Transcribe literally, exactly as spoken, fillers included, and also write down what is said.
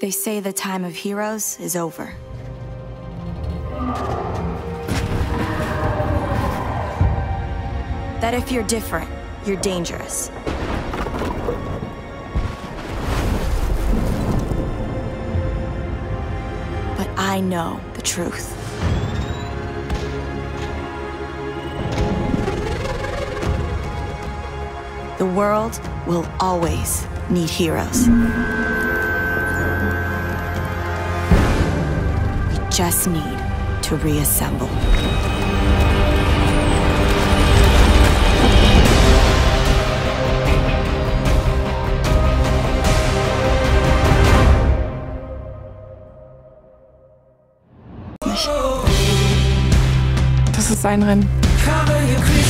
They say the time of heroes is over. That if you're different, you're dangerous. But I know the truth. The world will always need heroes. We just need to reassemble. Das ist sein Rennen.